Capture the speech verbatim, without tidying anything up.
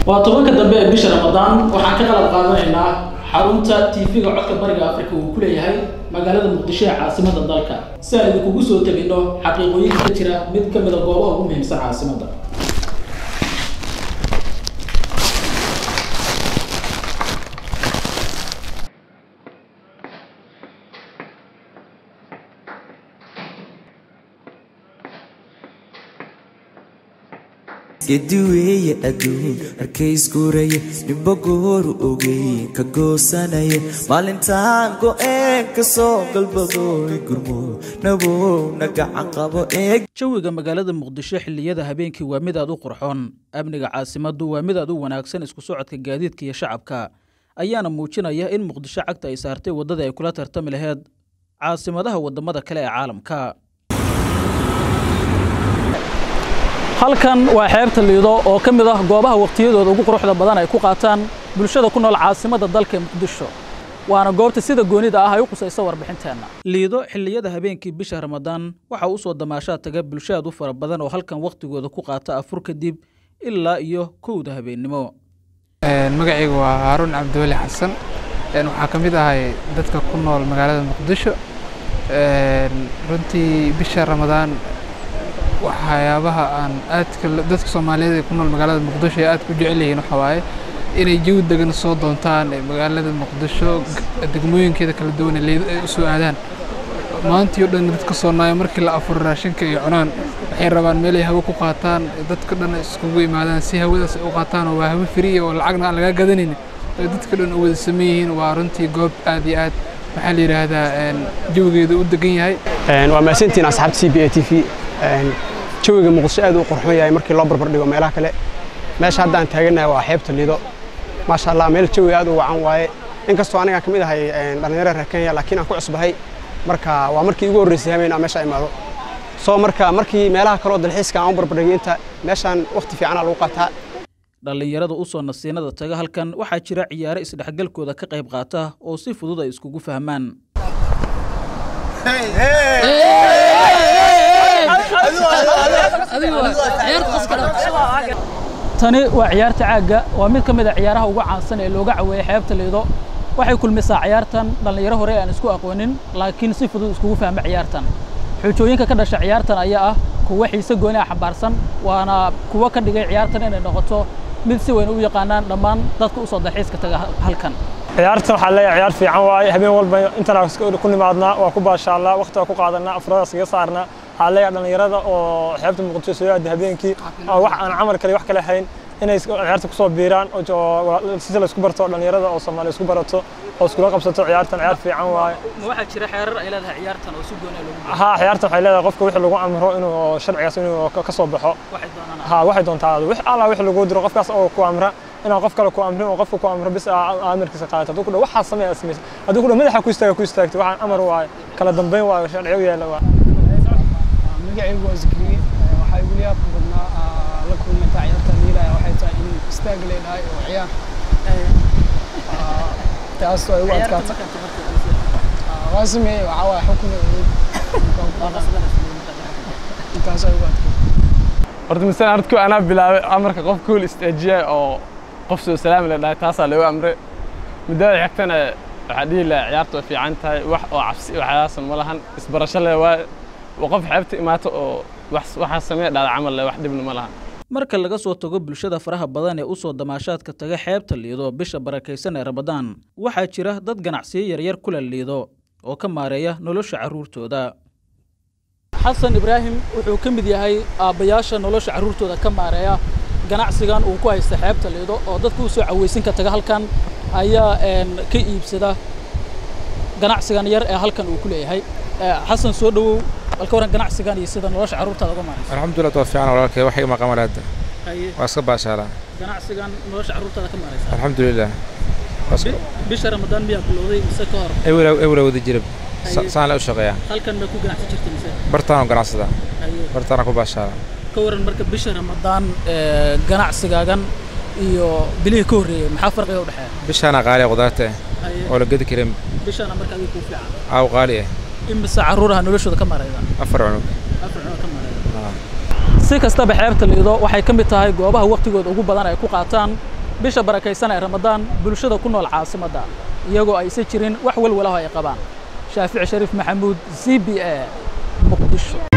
وطبعاً كدبّة بشر رمضان وحنا كقلب قادمنا حرمتا تيفيغا codka bariga Afrika uu ku leeyahay magaalada Muqdisho ee caasimada dalka si ay kugu soo tabino xaqiiqooyinka ka jira mid ka mid ah goobaha ugu muhiimsan caasimada Geduweye aduun arkays guuraye nibagoor ogay ka goosanaya maalintaan go'een ka soo galbado gurmo nabo nagacan qabo eeg jawiga magaalada Muqdisho xilliyada habeenkii waa mid aad u qurxoon amniga caasimadu waa mid aad u wanaagsan isku socodka gaadiidka iyo shacabka ayaana muujinaya in Muqdisho cagta ay saartay wadada ay kula tartami lahayd caasimadaha wadamada kale ee caalamka halkan waa xeebta Liido oo ka mid ah goobaha waqtiyadooda ugu quruxda badan ay ku qaataan bulshada ku nool caasimada dalka Muqdisho waana goobta sida goonida ah ay u qusayso warbixinteena Liido xilliyada habeenkii bisha Ramadaan waxa uu soo damaashaa taga bulshada u fara badan oo halkan waqtigooda ku qaata afur kadib ilaa iyo kowda habeenimo een magacaygu waa Harun Abdullah Xasan een waxa kamid ahay dadka ku nool magaalada Muqdisho een runtii bisha Ramadaan waxyaabaha aan aadka dadka Soomaaliyeed ku nool magaalada Muqdisho aad ku jecel yihiin waxa waaye inay jawi degan soo doontaan magaalada Muqdisho degmooyinkeeda kala duwan ee u soo aadaan maanta iyo dhan dadka Soomaaliya markii la afur raashinka iyo cunaan waxay rabaan meel ay hawo ku qaataan dadka dhan iskugu yimaadaan si hawadaas u qaataan oo waa hawo free oo lacagna laga gadanin dadka dhan u wada sameeyeen waa runtii goob aad iyo aad waxa la yiraahdaa een jawigeedu u degan yahay een waa maasantiin asxaabta C B A T V een jawiga Muqdisho aad u qurxoon yahay markii loo barbar dhigo meelaha kale meesha hadda aan taaganahay waa xeebta Liido ma sha Allah meel jawi aad u wacan waaye inkastoo aniga kamid ahay een dhalinyaro reer Kenya laakiin aan ku cusbahay marka waa markii ugu horeysay habeen meesha imaado soo marka markii meelaha kale oo dalxiiska aan u barbar dhigay inta meeshan waqti fiican lagu qaataa dhalinyarada u soo nasiinada taga halkan waxa jira ciyaaro isdhexgalkooda ka qayb qaata oo si fudud ay iskugu fahmaan tani waa ciyaarta caaga waa mid kamid ah ciyaaraha ugu caansan ee looga caweeyay xeebta Liido waxay kulmisaa ciyaartan dhalinyaro hore aan isku aqoonin laakiin si fudud iskugu fahma ciyaartan xoojooyinka ka dhashay ciyaartan ayaa ah kuwa xiise gooni ah xambaarsan waana kuwa ka dhigay ciyaartan inay noqoto mid si weyn u yaqaanaan dhammaan dadka u soo dalxiiska taga halkan ciyaartan waxa la ciyaar fiican waaye habeen walba intaan ku nimaadna waa ku baashaala waqti ku qaadanaa afraad iska saarna xaalaya dhalinyarada oo xeebta Muqdisho soo aad habeenkii wax aan amal kale wax kale hayn inay ciyaarta ku soo biiraan oo si la isku barto dhalinyarada oo Soomaali isku barato oo isku qabsato ciyaartan ciyaar fiican waaye waxa jira xeerar ay leedahay ciyaartan oo si gooni ah ha ciyaartan waxay leedahay qofka wixii lagu amro inuu sharcigaas inuu ka soo baxo ha waxay doontaa wix alla wix lagu diro qofkaas oo ku amra inuu qof kale ku amro oo qofka ku amro bis amarkiisa qaato haduu ku waxa sameeyo sameeyo haduu ku madaxa ku istaago ku istaagto waxaan amar waaye kala dambeyn waaye sharciyo yeelo waa magacaygu waa Zikri waxa igu yaab badnaa la kulmay ciyaarta Liido waxay tahay in istaag leedahay oo ciyaar taas oo ay wadkaata waasmay waxa waa xukun taas ay wadkaata horta misan artku ana bilaabay amarka qof kool istaajiya oo qof soo salaam leedahay taas la amray mudada xigtana waxa dhigi la ciyaartu fiican tahay wax oo cabsi waxaasan ma lahan isbarasho leh waa waqaf xeebta imaato oo wax waxa sameey dhal amal wax dibna ma lahan marka laga soo tago bulshada faraha badan ee u soo damaashaadka taga xeebta Liido bisha barakeysan ee Ramadaan waxa jira dad ganacsiyo yar yar kula Liido oo ka maareeya nolosha caruurtooda Xasan Ibrahim wuxuu ka mid yahay aabayaasha nolosha caruurtooda ka maareeya ganacsigan uu ku haysta xeebta Liido oo dadku soo caweysin ka taga halkan ayaa een ka iibsada ganacsigan yar ee halkan uu ku leeyahay Xasan soo dhawow balka waran ganacsigan iyo sida nolosha caruurtada uga maareeyo alxamdulillah waa fiican walaalkay wax ima qamaraada waa iska baashaala ganacsigan nolosha caruurtada ka maareeyo alxamdulillah bisha Ramadaan miyaa bilowday mise ka hor ewra ewra wada jirab saan la u shaqeeyaa halkan ma ku ganacsi jirtay mise bartaan ganacsada bartaan ku baashaala ka waran marka bisha Ramadaan ee ganacsigaagan iyo bilii ka horeeyay maxaa farqiga u dhaxeeya bishana qaali qudaarta oo la gadi karin bishana marka ay ku fiican aw qaali imisa caruuraha noloshooda ka maareeya afar cunug afar cunug ka maareeya si kastaba xeebta Liido waxay ka mid tahay goobaha waqtigooda ugu badan ay ku qaataan bisha barakaysan ee ramadaan bulshada ku nool caasimadda iyagoo aysan jirin wax walwalaho ay qabaan shaafici shariif maxamuud c b a muqdisho